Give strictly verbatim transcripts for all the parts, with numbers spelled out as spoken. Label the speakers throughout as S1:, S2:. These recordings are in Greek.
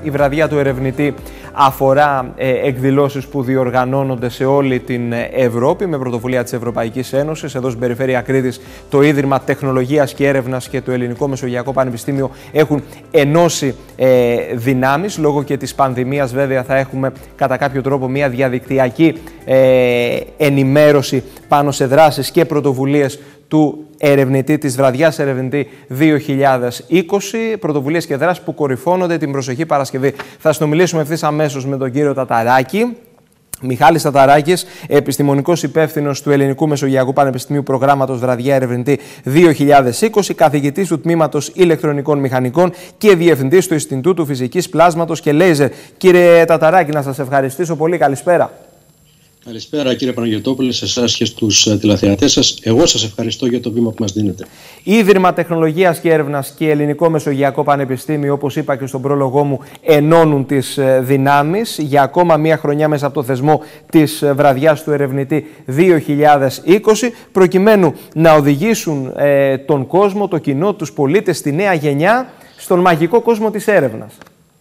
S1: Η βραδιά του ερευνητή αφορά ε, εκδηλώσεις που διοργανώνονται σε όλη την Ευρώπη με πρωτοβουλία της Ευρωπαϊκής Ένωσης. Εδώ στην περιφέρεια Κρήτης το Ίδρυμα Τεχνολογίας και Έρευνας και το Ελληνικό Μεσογειακό Πανεπιστήμιο έχουν ενώσει ε, δυνάμεις. Λόγω και της πανδημίας βέβαια θα έχουμε κατά κάποιο τρόπο μια διαδικτυακή ε, ενημέρωση πάνω σε δράσεις και πρωτοβουλίες του ερευνητή, της βραδιάς ερευνητή δύο χιλιάδες είκοσι, πρωτοβουλίες και δράσεις που κορυφώνονται την προσεχή Παρασκευή. Θα συνομιλήσουμε ευθύς αμέσως με τον κύριο Ταταράκη. Μιχάλης Ταταράκης, επιστημονικός υπεύθυνος του Ελληνικού Μεσογειακού Πανεπιστημίου Προγράμματος Βραδιά Ερευνητή δύο χιλιάδες είκοσι, καθηγητής του Τμήματος Ηλεκτρονικών Μηχανικών και διευθυντής του Ινστιτούτου Φυσικής Πλάσματος και Λέιζερ. Κύριε Ταταράκη, να σας ευχαριστήσω πολύ. Καλησπέρα.
S2: Καλησπέρα κύριε Παναγιωτόπουλε, σε εσάς και στους τηλεθεατές σας. Εγώ σας ευχαριστώ για το βήμα που μας δίνετε.
S1: Ίδρυμα Τεχνολογίας και Έρευνας και Ελληνικό Μεσογειακό Πανεπιστήμιο, όπως είπα και στον πρόλογό μου, ενώνουν τις δυνάμεις για ακόμα μία χρονιά μέσα από το θεσμό της βραδιάς του ερευνητή δύο χιλιάδες είκοσι, προκειμένου να οδηγήσουν ε, τον κόσμο, το κοινό, τους πολίτες, τη νέα γενιά, στον μαγικό κόσμο της έρευνας.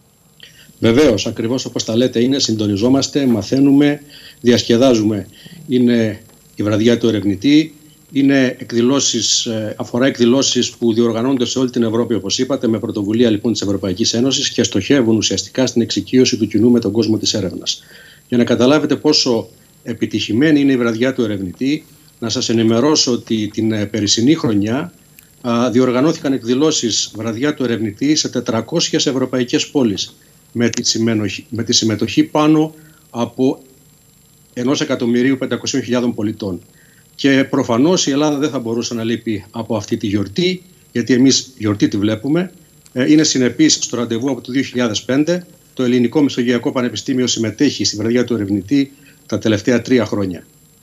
S2: Βεβαίως, ακριβώς όπως τα λέτε είναι, συντονιζόμαστε, μαθαίνουμε, διασκεδάζουμε. Είναι η βραδιά του ερευνητή, είναι εκδηλώσεις, αφορά εκδηλώσεις που διοργανώνονται σε όλη την Ευρώπη, όπως είπατε, με πρωτοβουλία λοιπόν της Ευρωπαϊκής Ένωσης και στοχεύουν ουσιαστικά στην εξοικείωση του κοινού με τον κόσμο της έρευνας. Για να καταλάβετε πόσο επιτυχημένη είναι η βραδιά του ερευνητή, να σας ενημερώσω ότι την περσινή χρονιά α, διοργανώθηκαν εκδηλώσεις βραδιά του ερευνητή σε τετρακόσιες ευρωπαϊκές πόλεις, με τη, συμμετοχή, με τη συμμετοχή πάνω από ενός εκατομμυρίου πεντακόσιες χιλιάδες πολιτών. Και προφανώς η Ελλάδα δεν θα μπορούσε να λείπει από αυτή τη γιορτή, γιατί εμείς γιορτή τη βλέπουμε. Ε, είναι συνεπής στο ραντεβού από το δύο χιλιάδες πέντε. Το Ελληνικό Μεσογειακό Πανεπιστήμιο συμμετέχει στη βραδιά του ερευνητή τα τελευταία τρία χρόνια.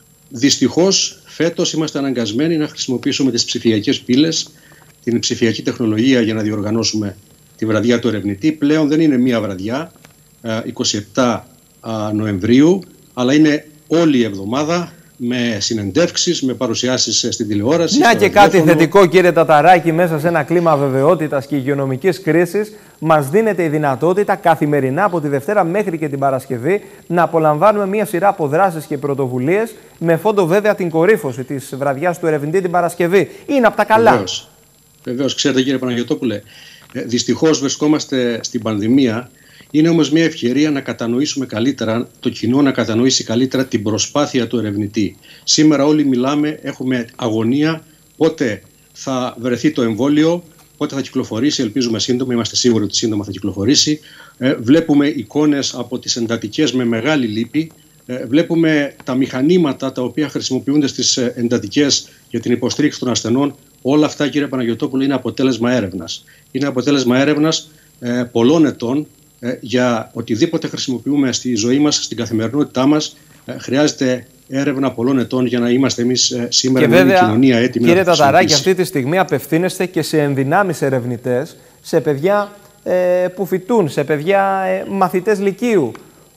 S2: Δυστυχώς, φέτος είμαστε αναγκασμένοι να χρησιμοποιήσουμε τις ψηφιακές πύλες, την ψηφιακή τεχνολογία για να διοργανώσουμε τη βραδιά του ερευνητή. Πλέον δεν είναι μία βραδιά, είκοσι επτά Νοεμβρίου, αλλά είναι όλη η εβδομάδα με συνεντεύξεις, με παρουσιάσεις στην τηλεόραση.
S1: Να και κάτι θετικό, κύριε Ταταράκη, μέσα σε ένα κλίμα αβεβαιότητας και υγειονομικής κρίσης, μας δίνεται η δυνατότητα καθημερινά από τη Δευτέρα μέχρι και την Παρασκευή να απολαμβάνουμε μία σειρά από δράσεις και πρωτοβουλίες, με φόντο βέβαια την κορύφωση της βραδιάς του ερευνητή την Παρασκευή. Είναι από τα καλά.
S2: Βεβαίως, Βεβαίως ξέρετε κύριε Παναγιωτόπουλε, δυστυχώς βρισκόμαστε στην πανδημία. Είναι όμως μια ευκαιρία να κατανοήσουμε καλύτερα, το κοινό να κατανοήσει καλύτερα την προσπάθεια του ερευνητή. Σήμερα όλοι μιλάμε, έχουμε αγωνία πότε θα βρεθεί το εμβόλιο, πότε θα κυκλοφορήσει, ελπίζουμε σύντομα, είμαστε σίγουροι ότι σύντομα θα κυκλοφορήσει. Ε, βλέπουμε εικόνες από τις εντατικές με μεγάλη λύπη. Ε, βλέπουμε τα μηχανήματα τα οποία χρησιμοποιούνται στις εντατικές για την υποστήριξη των ασθενών. Όλα αυτά, κύριε Παναγιωτόπουλο, είναι αποτέλεσμα έρευνας. Είναι αποτέλεσμα έρευνας ε, πολλών ετών. Ε, για οτιδήποτε χρησιμοποιούμε στη ζωή μας, στην καθημερινότητά μας, ε, χρειάζεται έρευνα πολλών ετών για να είμαστε εμείς ε, σήμερα με μια κοινωνία έτοιμη.
S1: Κύριε Ταταράκη, αυτή τη στιγμή απευθύνεστε και σε ενδυνάμεις ερευνητές, σε παιδιά ε, που φοιτούν, σε παιδιά ε, μαθητές λυκείου.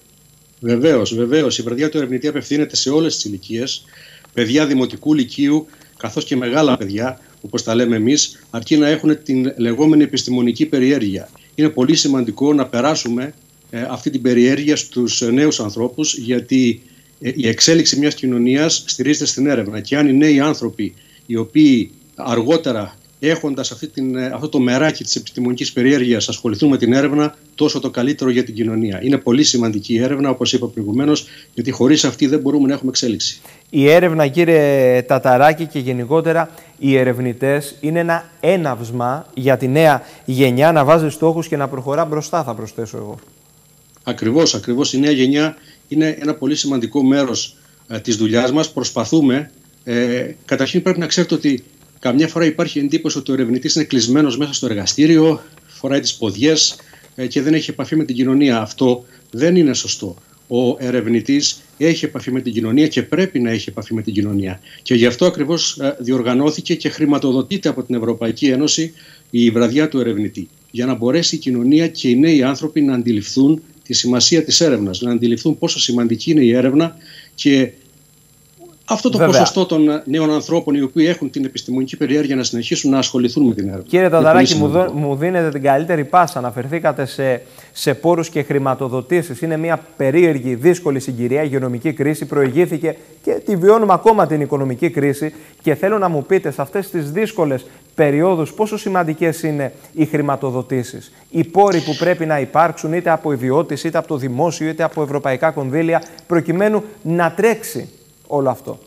S2: Βεβαίως, βεβαίως. Η βραδιά του ερευνητή απευθύνεται σε όλες τις ηλικίες, παιδιά δημοτικού λυκείου, καθώς και μεγάλα παιδιά, όπως τα λέμε εμείς, αρκεί να έχουν την λεγόμενη επιστημονική περιέργεια. Είναι πολύ σημαντικό να περάσουμε ε, αυτή την περιέργεια στους νέους ανθρώπους, γιατί ε, η εξέλιξη μιας κοινωνίας στηρίζεται στην έρευνα. Και αν οι νέοι άνθρωποι, οι οποίοι αργότερα έχοντας αυτή την, ε, αυτό το μεράκι της επιστημονικής περιέργειας ασχοληθούν με την έρευνα, τόσο το καλύτερο για την κοινωνία. Είναι πολύ σημαντική η έρευνα, όπως είπα προηγουμένως, γιατί χωρίς αυτή δεν μπορούμε να έχουμε εξέλιξη.
S1: Η έρευνα, κύριε Ταταράκη, και γενικότερα οι ερευνητές είναι ένα έναυσμα για τη νέα γενιά να βάζει στόχους και να προχωρά μπροστά, θα προσθέσω εγώ.
S2: Ακριβώς, ακριβώς. Η νέα γενιά είναι ένα πολύ σημαντικό μέρος ε, της δουλειάς μας. Προσπαθούμε. Ε, καταρχήν πρέπει να ξέρετε ότι καμιά φορά υπάρχει εντύπωση ότι ο ερευνητής είναι κλεισμένος μέσα στο εργαστήριο, φοράει τις ποδιές ε, και δεν έχει επαφή με την κοινωνία. Αυτό δεν είναι σωστό. Ο ερευνητής έχει επαφή με την κοινωνία και πρέπει να έχει επαφή με την κοινωνία. Και γι' αυτό ακριβώς διοργανώθηκε και χρηματοδοτείται από την Ευρωπαϊκή Ένωση η βραδιά του ερευνητή. Για να μπορέσει η κοινωνία και οι νέοι άνθρωποι να αντιληφθούν τη σημασία της έρευνας, να αντιληφθούν πόσο σημαντική είναι η έρευνα και αυτό το Βέβαια. ποσοστό των νέων ανθρώπων οι οποίοι έχουν την επιστημονική περιέργεια να συνεχίσουν να ασχοληθούν με την έρευνα.
S1: Κύριε Ταταράκη, μου, δω, μου δίνετε την καλύτερη πάσα. Αναφερθήκατε σε, σε πόρους και χρηματοδοτήσεις. Είναι μια περίεργη, δύσκολη συγκυρία. Η υγειονομική κρίση προηγήθηκε και τη βιώνουμε ακόμα την οικονομική κρίση. Και θέλω να μου πείτε σε αυτές τις δύσκολες περιόδους πόσο σημαντικές είναι οι χρηματοδοτήσεις. Οι πόροι που πρέπει να υπάρξουν είτε από ιδιώτες, είτε από το δημόσιο, είτε από ευρωπαϊκά κονδύλια, προκειμένου να τρέξει όλο αυτό.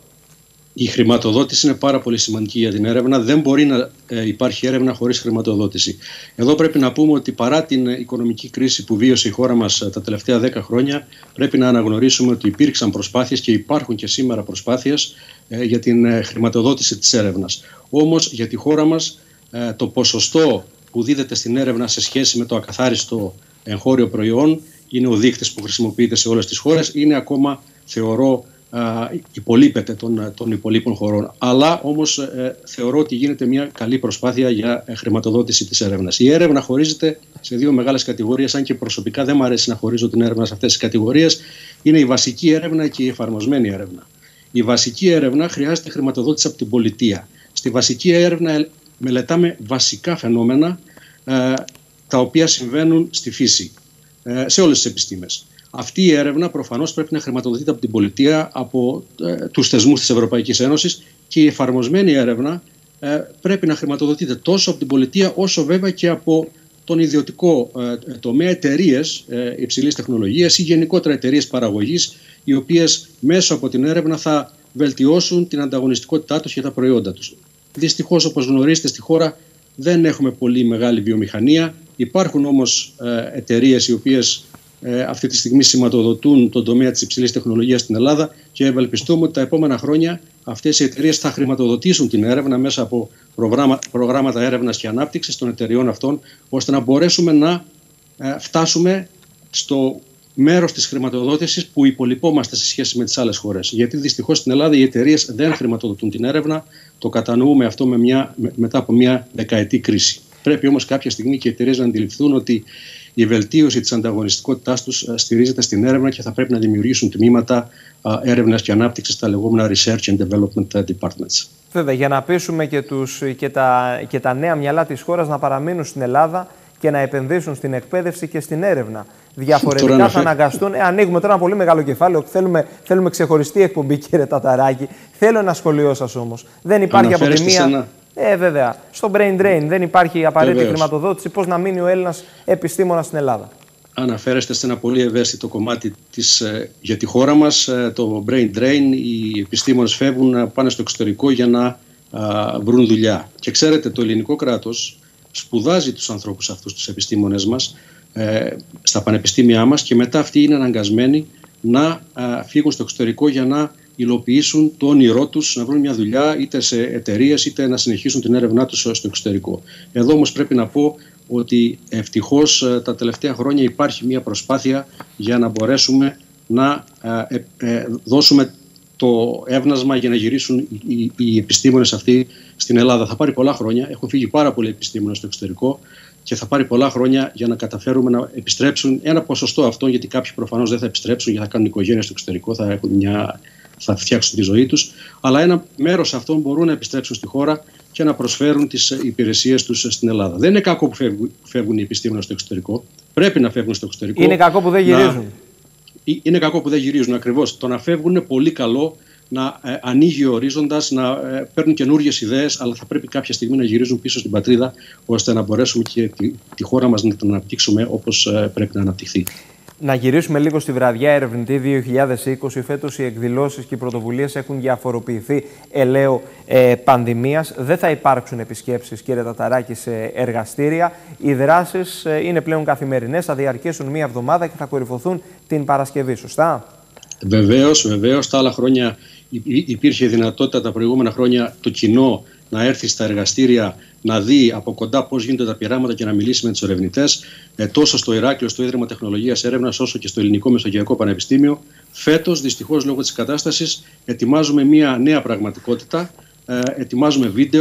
S2: Η χρηματοδότηση είναι πάρα πολύ σημαντική για την έρευνα. Δεν μπορεί να ε, υπάρχει έρευνα χωρίς χρηματοδότηση. Εδώ πρέπει να πούμε ότι παρά την οικονομική κρίση που βίωσε η χώρα μας τα τελευταία δέκα χρόνια, πρέπει να αναγνωρίσουμε ότι υπήρξαν προσπάθειες και υπάρχουν και σήμερα προσπάθειες ε, για την ε, χρηματοδότηση της έρευνας. Όμως για τη χώρα μας ε, το ποσοστό που δίδεται στην έρευνα σε σχέση με το ακαθάριστο εγχώριο προϊόν, είναι ο δείκτης που χρησιμοποιείται σε όλες τις χώρες, είναι ακόμα, θεωρώ, Uh, υπολείπεται των, των υπολείπων χωρών. Αλλά όμως ε, θεωρώ ότι γίνεται μια καλή προσπάθεια για ε, χρηματοδότηση της έρευνας. Η έρευνα χωρίζεται σε δύο μεγάλες κατηγορίες, αν και προσωπικά δεν μου αρέσει να χωρίζω την έρευνα σε αυτές τις κατηγορίες. Είναι η βασική έρευνα και η εφαρμοσμένη έρευνα. Η βασική έρευνα χρειάζεται χρηματοδότηση από την πολιτεία. Στη βασική έρευνα μελετάμε βασικά φαινόμενα ε, τα οποία συμβαίνουν στη φύση, ε, σε όλες τις επιστήμες. Αυτή η έρευνα προφανώς πρέπει να χρηματοδοτείται από την πολιτεία, από ε, τους θεσμούς της Ευρωπαϊκής Ένωσης, και η εφαρμοσμένη έρευνα ε, πρέπει να χρηματοδοτείται τόσο από την πολιτεία όσο βέβαια και από τον ιδιωτικό ε, τομέα, εταιρείες ε, υψηλής τεχνολογίας ή γενικότερα εταιρείες παραγωγής, οι οποίες μέσω από την έρευνα θα βελτιώσουν την ανταγωνιστικότητά τους και τα προϊόντα τους. Δυστυχώς, όπως γνωρίζετε, στη χώρα δεν έχουμε πολύ μεγάλη βιομηχανία. Υπάρχουν όμως ε, εταιρείες οι οποίες Ε, αυτή τη στιγμή σηματοδοτούν τον τομέα της υψηλής τεχνολογίας στην Ελλάδα και ευελπιστούμε ότι τα επόμενα χρόνια αυτές οι εταιρείες θα χρηματοδοτήσουν την έρευνα μέσα από προγράμμα, προγράμματα έρευνας και ανάπτυξης των εταιρεών αυτών, ώστε να μπορέσουμε να ε, φτάσουμε στο μέρος της χρηματοδότησης που υπολοιπόμαστε σε σχέση με τις άλλες χώρες. Γιατί δυστυχώς στην Ελλάδα οι εταιρείες δεν χρηματοδοτούν την έρευνα, το κατανοούμε αυτό με μια, με, μετά από μια δεκαετή κρίση. Πρέπει όμως κάποια στιγμή και οι εταιρείες να αντιληφθούν ότι η βελτίωση της ανταγωνιστικότητάς τους στηρίζεται στην έρευνα και θα πρέπει να δημιουργήσουν τμήματα έρευνας και ανάπτυξης, τα λεγόμενα Research and Development Departments.
S1: Βέβαια, για να πείσουμε και, τους, και, τα, και τα νέα μυαλά της χώρας να παραμείνουν στην Ελλάδα και να επενδύσουν στην εκπαίδευση και στην έρευνα. Διαφορετικά τώρα θα αναγκαστούν. Ε, ανοίγουμε τώρα ένα πολύ μεγάλο κεφάλαιο. Θέλουμε, θέλουμε ξεχωριστή εκπομπή, κύριε Ταταράκη. Θέλω ένα σχολείο σας όμως. Δεν υπάρχει από τη μία. Ένα... Ε, βέβαια. Στο brain drain δεν υπάρχει απαραίτητη Βεβαίως. χρηματοδότηση. Πώς να μείνει ο Έλληνας επιστήμονας στην Ελλάδα.
S2: Αναφέρεστε σε ένα πολύ ευαίσθητο κομμάτι της, για τη χώρα μας, το brain drain. Οι επιστήμονες φεύγουν, πάνε στο εξωτερικό για να α, βρουν δουλειά. Και ξέρετε, το ελληνικό κράτος σπουδάζει τους ανθρώπους αυτούς, τους επιστήμονες μας, ε, στα πανεπιστήμια μας, και μετά αυτοί είναι αναγκασμένοι να α, φύγουν στο εξωτερικό για να υλοποιήσουν το όνειρό τους, να βρουν μια δουλειά είτε σε εταιρείες είτε να συνεχίσουν την έρευνά τους στο εξωτερικό. Εδώ όμως πρέπει να πω ότι ευτυχώς τα τελευταία χρόνια υπάρχει μια προσπάθεια για να μπορέσουμε να ε, ε, δώσουμε το έβνασμα για να γυρίσουν οι, οι επιστήμονες αυτοί στην Ελλάδα. Θα πάρει πολλά χρόνια, έχουν φύγει πάρα πολλοί επιστήμονες στο εξωτερικό και θα πάρει πολλά χρόνια για να καταφέρουμε να επιστρέψουν ένα ποσοστό αυτών, γιατί κάποιοι προφανώς δεν θα επιστρέψουν γιατί θα κάνουν οικογένεια στο εξωτερικό, θα έχουν μια... θα φτιάξουν τη ζωή τους, αλλά ένα μέρος αυτών μπορούν να επιστρέψουν στη χώρα και να προσφέρουν τις υπηρεσίες τους στην Ελλάδα. Δεν είναι κακό που φεύγουν, φεύγουν οι επιστήμονες στο εξωτερικό. Πρέπει να φεύγουν στο εξωτερικό.
S1: Είναι κακό που δεν γυρίζουν. Να...
S2: Είναι κακό που δεν γυρίζουν, ακριβώς. Το να φεύγουν είναι πολύ καλό, να ε, ανοίγει ο ορίζοντας, να ε, παίρνουν καινούργιες ιδέες, αλλά θα πρέπει κάποια στιγμή να γυρίζουν πίσω στην πατρίδα, ώστε να μπορέσουμε και τη, τη χώρα μας να την αναπτύξουμε όπως ε, πρέπει να αναπτυχθεί.
S1: Να γυρίσουμε λίγο στη βραδιά ερευνητή δύο χιλιάδες είκοσι. Φέτος οι εκδηλώσεις και οι πρωτοβουλίες έχουν διαφοροποιηθεί ελαίο ε, πανδημίας. Δεν θα υπάρξουν επισκέψεις, κύριε Ταταράκη, σε εργαστήρια. Οι δράσεις ε, είναι πλέον καθημερινές, θα διαρκέσουν μία εβδομάδα και θα κορυφωθούν την Παρασκευή. Σωστά?
S2: Βεβαίως, βεβαίως. Τα άλλα χρόνια υπήρχε δυνατότητα τα προηγούμενα χρόνια το κοινό να έρθει στα εργαστήρια, να δει από κοντά πώς γίνονται τα πειράματα και να μιλήσει με τους ερευνητές, ε, τόσο στο Ηράκλειο, στο Ίδρυμα Τεχνολογίας Έρευνας, όσο και στο Ελληνικό Μεσογειακό Πανεπιστήμιο. Φέτος, δυστυχώς, λόγω της κατάστασης, ετοιμάζουμε μια νέα πραγματικότητα, ε, ετοιμάζουμε βίντεο,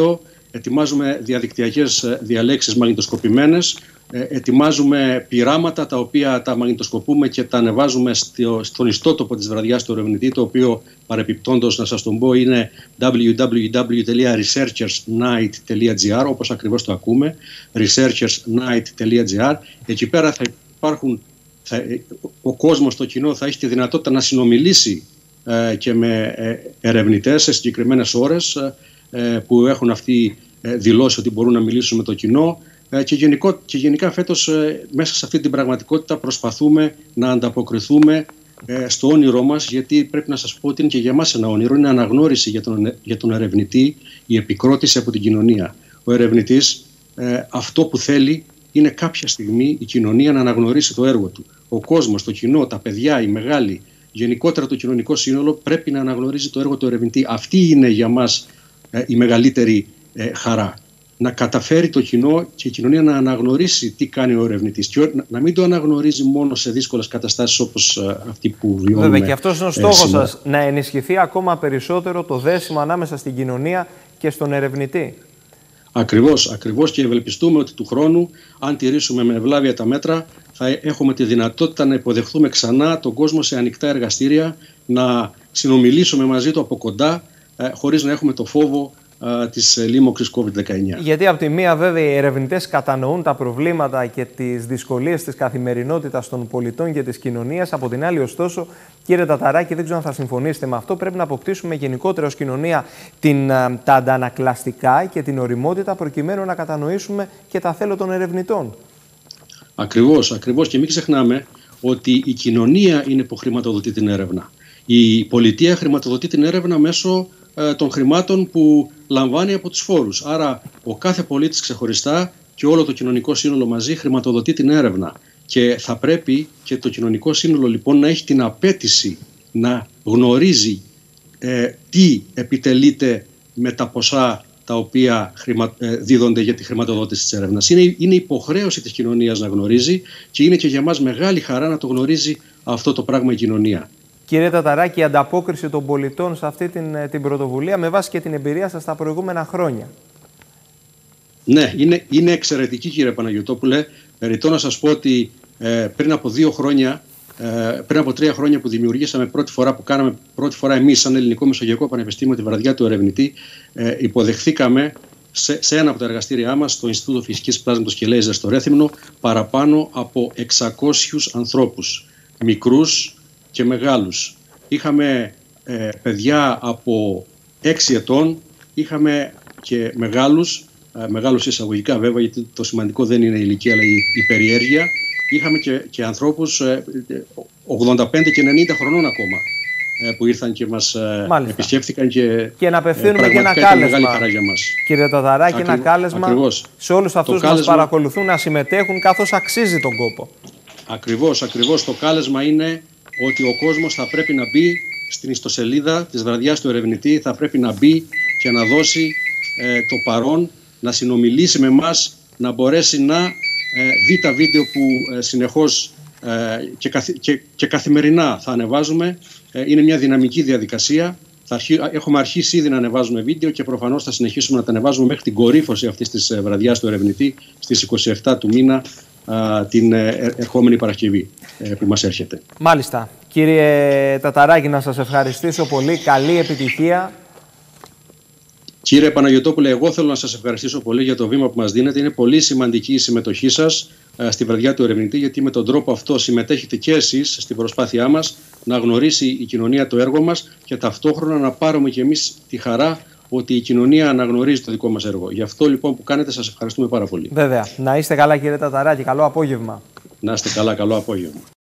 S2: ετοιμάζουμε διαδικτυακές διαλέξεις μαγνητοσκοπημένες, ετοιμάζουμε πειράματα τα οποία τα μαγνητοσκοπούμε και τα ανεβάζουμε στο, στον ιστότοπο της βραδιάς του ερευνητή, το οποίο παρεπιπτόντως να σας τον πω είναι double-u double-u double-u τελεία researchers night τελεία gr, όπως ακριβώς το ακούμε, researchers night τελεία gr. Εκεί πέρα θα υπάρχουν, θα, ο κόσμος, το κοινό θα έχει τη δυνατότητα να συνομιλήσει ε, και με ε, ερευνητές σε συγκεκριμένες ώρες ε, που έχουν αυτοί ε, δηλώσει ότι μπορούν να μιλήσουν με το κοινό. Και, γενικό, και γενικά φέτος ε, μέσα σε αυτή την πραγματικότητα προσπαθούμε να ανταποκριθούμε ε, στο όνειρό μας, γιατί πρέπει να σας πω ότι είναι και για μας ένα όνειρο, είναι αναγνώριση για τον, για τον ερευνητή, η επικρότηση από την κοινωνία. Ο ερευνητής ε, αυτό που θέλει είναι κάποια στιγμή η κοινωνία να αναγνωρίσει το έργο του. Ο κόσμος, το κοινό, τα παιδιά, οι μεγάλοι, γενικότερα το κοινωνικό σύνολο πρέπει να αναγνωρίζει το έργο του ερευνητή. Αυτή είναι για μας ε, η μεγαλύτερη ε, χαρά. Να καταφέρει το κοινό και η κοινωνία να αναγνωρίσει τι κάνει ο ερευνητής και να μην το αναγνωρίζει μόνο σε δύσκολες καταστάσεις όπως αυτή που βιώνουμε.
S1: Βέβαια, και αυτός είναι ο στόχος σας, να ενισχυθεί ακόμα περισσότερο το δέσιμο ανάμεσα στην κοινωνία και στον ερευνητή.
S2: Ακριβώς, ακριβώς, και ευελπιστούμε ότι του χρόνου, αν τηρήσουμε με ευλάβεια τα μέτρα, θα έχουμε τη δυνατότητα να υποδεχθούμε ξανά τον κόσμο σε ανοιχτά εργαστήρια, να συνομιλήσουμε μαζί του από κοντά, χωρίς να έχουμε το φόβο της λίμωξης κόβιντ δεκαεννιά.
S1: Γιατί από τη μία βέβαια οι ερευνητές κατανοούν τα προβλήματα και τις δυσκολίες της καθημερινότητας των πολιτών και της κοινωνίας. Από την άλλη, ωστόσο, κύριε Ταταράκη, δεν ξέρω αν θα συμφωνήσετε με αυτό, πρέπει να αποκτήσουμε γενικότερα ως κοινωνία την, τα αντανακλαστικά και την ωριμότητα προκειμένου να κατανοήσουμε και τα θέλω των ερευνητών.
S2: Ακριβώς, ακριβώς. Και μην ξεχνάμε ότι η κοινωνία είναι που χρηματοδοτεί την έρευνα. Η πολιτεία χρηματοδοτεί την έρευνα μέσω των χρημάτων που λαμβάνει από τους φόρους. Άρα ο κάθε πολίτης ξεχωριστά και όλο το κοινωνικό σύνολο μαζί χρηματοδοτεί την έρευνα. Και θα πρέπει και το κοινωνικό σύνολο λοιπόν να έχει την απέτηση να γνωρίζει ε, τι επιτελείται με τα ποσά τα οποία χρημα, ε, δίδονται για τη χρηματοδότηση της έρευνας. Είναι, είναι υποχρέωση της κοινωνίας να γνωρίζει και είναι και για μας μεγάλη χαρά να το γνωρίζει αυτό το πράγμα η κοινωνία.
S1: Κύριε Ταταράκη, η ανταπόκριση των πολιτών σε αυτή την, την πρωτοβουλία με βάση και την εμπειρία σας τα προηγούμενα χρόνια.
S2: Ναι, είναι, είναι εξαιρετική, κύριε Παναγιωτόπουλε. Περιττό να σας πω ότι ε, πριν από δύο χρόνια, ε, πριν από τρία χρόνια που δημιουργήσαμε πρώτη φορά, που κάναμε πρώτη φορά εμείς σαν Ελληνικό Μεσογειακό Πανεπιστήμιο τη βραδιά του ερευνητή, ε, υποδεχθήκαμε σε, σε ένα από τα εργαστήριά μας, στο Ινστιτούτο Φυσικής Πλάσματος και Λέιζερ στο Ρέθυμνο, παραπάνω από εξακόσιους ανθρώπους, μικρούς και μεγάλους. Είχαμε ε, παιδιά από έξι ετών, είχαμε και μεγάλους, ε, μεγάλους εισαγωγικά βέβαια, γιατί το σημαντικό δεν είναι η ηλικία αλλά η, η περιέργεια. Είχαμε και, και ανθρώπους ε, ογδόντα πέντε και ενενήντα χρονών ακόμα ε, που ήρθαν και μας ε, επισκέφθηκαν και,
S1: και να απευθύνουμε
S2: ε,
S1: και ένα κάλεσμα,
S2: κύριε
S1: Ταταράκη, Ακρι... ένα κάλεσμα ακριβώς. Σε όλους αυτούς που κάλεσμα... μας παρακολουθούν να συμμετέχουν καθώς αξίζει τον κόπο.
S2: Ακριβώς, ακριβώς. Το κάλεσμα είναι ότι ο κόσμος θα πρέπει να μπει στην ιστοσελίδα της βραδιάς του ερευνητή, θα πρέπει να μπει και να δώσει ε, το παρόν, να συνομιλήσει με εμάς, να μπορέσει να ε, δει τα βίντεο που ε, συνεχώς ε, και, καθ, και, και καθημερινά θα ανεβάζουμε. Ε, είναι μια δυναμική διαδικασία. Θα αρχί, έχουμε αρχίσει ήδη να ανεβάζουμε βίντεο και προφανώς θα συνεχίσουμε να τα ανεβάζουμε μέχρι την κορύφωση αυτής της ε, βραδιάς του ερευνητή στις είκοσι επτά του μήνα, την ερχόμενη Παρασκευή που μας έρχεται.
S1: Μάλιστα. Κύριε Ταταράκη, να σας ευχαριστήσω πολύ. Καλή επιτυχία.
S2: Κύριε Παναγιωτόπουλε, εγώ θέλω να σας ευχαριστήσω πολύ για το βήμα που μας δίνετε. Είναι πολύ σημαντική η συμμετοχή σας στη βραδιά του ερευνητή, γιατί με τον τρόπο αυτό συμμετέχετε και εσείς στην προσπάθειά μας να γνωρίσει η κοινωνία το έργο μας και ταυτόχρονα να πάρουμε και εμείς τη χαρά ότι η κοινωνία αναγνωρίζει το δικό μας έργο. Γι' αυτό λοιπόν που κάνετε, σας ευχαριστούμε πάρα πολύ.
S1: Βέβαια. Να είστε καλά, κύριε Ταταράκη. Καλό απόγευμα.
S2: Να είστε καλά, καλό απόγευμα.